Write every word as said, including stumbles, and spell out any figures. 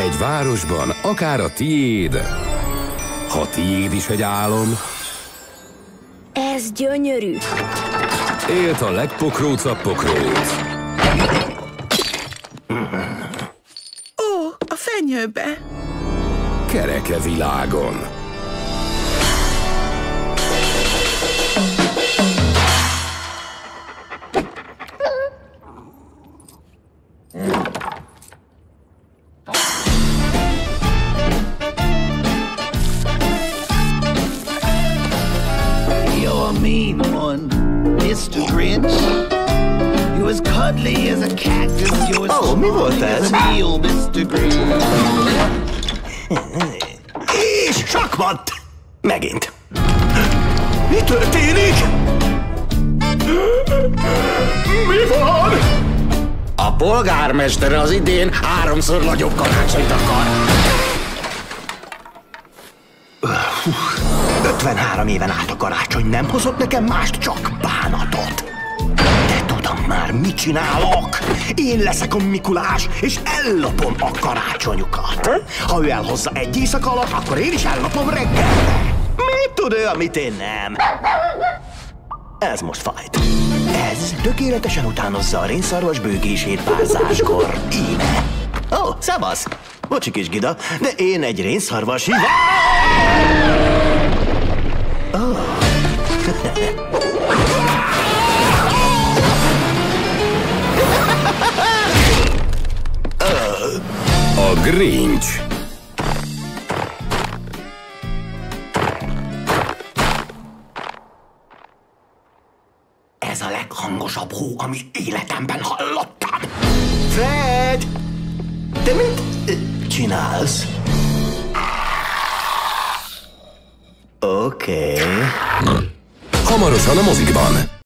Egy városban akár a tiéd, ha tiéd is egy álom. Ez gyönyörű. Élt a legpokrócabb pokróc. Ó, a fenyőbe. Kereke világon. You're a mean one, mister Grinch. You're as cuddly as a cactus. You're as Oh, mi volt as ez? a meal, mister Grinch. És csakmadt! Megint. Mi történik? Mi van? A polgármester az idén háromszor nagyobb karácsonyt akar. ötvenhárom éven át a karácsony nem hozott nekem mást, csak bánatot. De tudom már, mit csinálok. Én leszek a Mikulás, és ellopom a karácsonyukat. Ha ő elhozza egy éjszaka alatt, akkor én is ellopom reggelre. Mit tud ő, amit én nem? Ez most fájt. Ez tökéletesen utánozza a rénszarvas bőgését párzáskor. Íme. Ó, oh, szevasz! Bocsi kis Gida, de én egy rénszarvas híva... Oh. A Grinch. Ez a leghangosabb hó, amit életemben hallottam. Fred! Te mit ö, csinálsz? Oké. Okay. Hamarosan a mozikban.